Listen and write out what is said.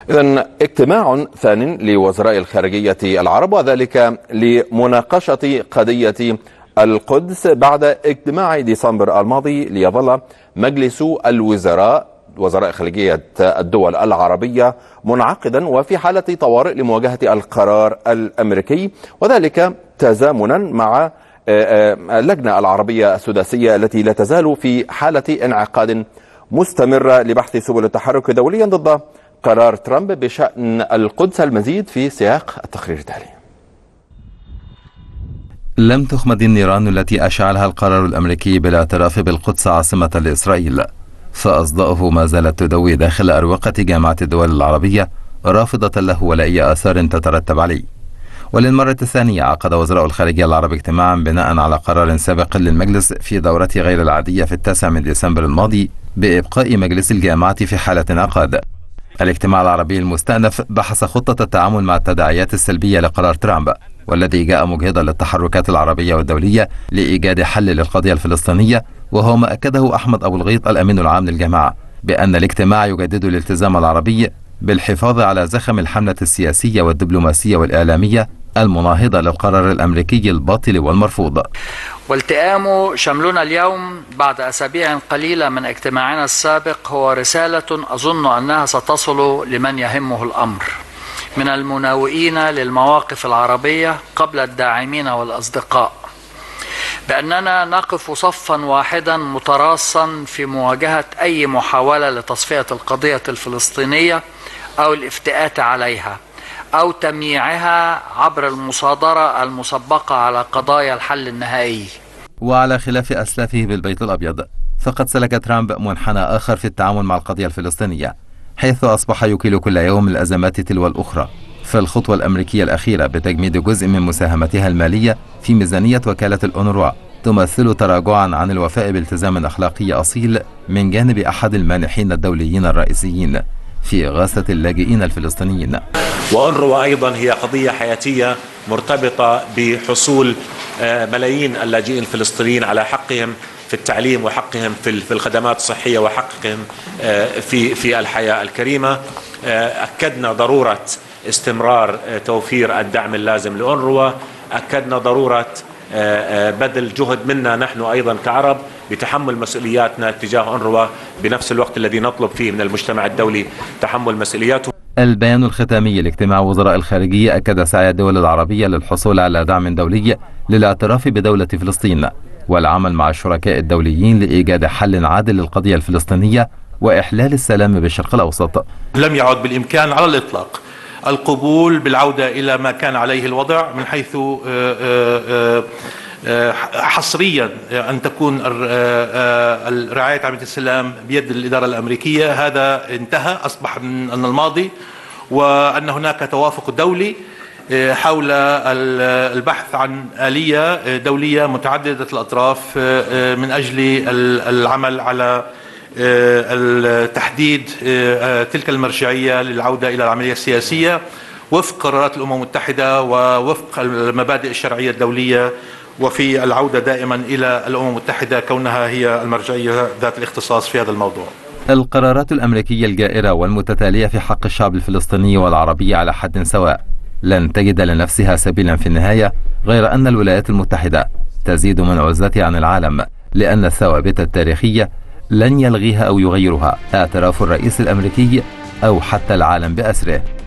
إذن اجتماع ثان لوزراء الخارجية العرب، وذلك لمناقشة قضية القدس بعد اجتماع ديسمبر الماضي، ليظل مجلس وزراء خارجية الدول العربية منعقدا وفي حالة طوارئ لمواجهة القرار الأمريكي، وذلك تزامنا مع اللجنة العربية السداسية التي لا تزال في حالة انعقاد مستمرة لبحث سبل التحرك دوليا ضد قرار ترامب بشأن القدس. المزيد في سياق التقرير التالي. لم تخمد النيران التي أشعلها القرار الأمريكي بالاعتراف بالقدس عاصمة لإسرائيل، فأصداؤه ما زالت تدوي داخل أروقة جامعة الدول العربية، رافضة له ولا أي آثار تترتب عليه. وللمرة الثانية عقد وزراء الخارجية العرب اجتماعا بناء على قرار سابق للمجلس في دورته غير العادية في 9 من ديسمبر الماضي بإبقاء مجلس الجامعة في حالة انعقاد. الاجتماع العربي المستأنف بحث خطة التعامل مع التداعيات السلبية لقرار ترامب، والذي جاء مجهدا للتحركات العربية والدولية لإيجاد حل للقضية الفلسطينية، وهو ما أكده أحمد أبو الغيط الأمين العام للجماعة بأن الاجتماع يجدد الالتزام العربي بالحفاظ على زخم الحملة السياسية والدبلوماسية والإعلامية المناهضة للقرار الأمريكي الباطل والمرفوض. والتئام شملنا اليوم بعد أسابيع قليلة من اجتماعنا السابق هو رسالة أظن أنها ستصل لمن يهمه الأمر من المناوئين للمواقف العربية قبل الداعمين والأصدقاء، بأننا نقف صفا واحدا متراصا في مواجهة أي محاولة لتصفية القضية الفلسطينية أو الافتئات عليها أو تمييعها عبر المصادرة المسبقة على قضايا الحل النهائي. وعلى خلاف أسلافه بالبيت الأبيض، فقد سلك ترامب منحنى آخر في التعامل مع القضية الفلسطينية، حيث أصبح يكيل كل يوم الأزمات تلو الأخرى. فالخطوة الأمريكية الأخيرة بتجميد جزء من مساهمتها المالية في ميزانية وكالة الأونروا تمثل تراجعا عن الوفاء بالتزام أخلاقي أصيل من جانب أحد المانحين الدوليين الرئيسيين في إغاثة اللاجئين الفلسطينيين. وأونروا أيضا هي قضية حياتية مرتبطة بحصول ملايين اللاجئين الفلسطينيين على حقهم في التعليم وحقهم في الخدمات الصحية وحقهم في الحياة الكريمة. أكدنا ضرورة استمرار توفير الدعم اللازم لأونروا، أكدنا ضرورة بذل جهد منا نحن أيضا كعرب بتحمل مسؤولياتنا تجاه أونروا بنفس الوقت الذي نطلب فيه من المجتمع الدولي تحمل مسؤولياته. البيان الختامي لاجتماع وزراء الخارجية أكد سعي الدول العربية للحصول على دعم دولي للاعتراف بدولة فلسطين والعمل مع الشركاء الدوليين لإيجاد حل عادل للقضية الفلسطينية وإحلال السلام بالشرق الأوسط. لم يعد بالإمكان على الإطلاق القبول بالعودة إلى ما كان عليه الوضع، من حيث حصريا أن تكون رعاية عملية السلام بيد الإدارة الأمريكية. هذا انتهى، أصبح من الماضي، وأن هناك توافق دولي حول البحث عن آلية دولية متعددة الأطراف من أجل العمل على تحديد تلك المرجعية للعودة إلى العملية السياسية وفق قرارات الأمم المتحدة ووفق المبادئ الشرعية الدولية، وفي العودة دائما إلى الأمم المتحدة كونها هي المرجعية ذات الاختصاص في هذا الموضوع. القرارات الأمريكية الجائرة والمتتالية في حق الشعب الفلسطيني والعربي على حد سواء لن تجد لنفسها سبيلا في النهاية غير أن الولايات المتحدة تزيد من عزلتها عن العالم، لأن الثوابت التاريخية لن يلغيها أو يغيرها اعتراف الرئيس الأمريكي أو حتى العالم بأسره.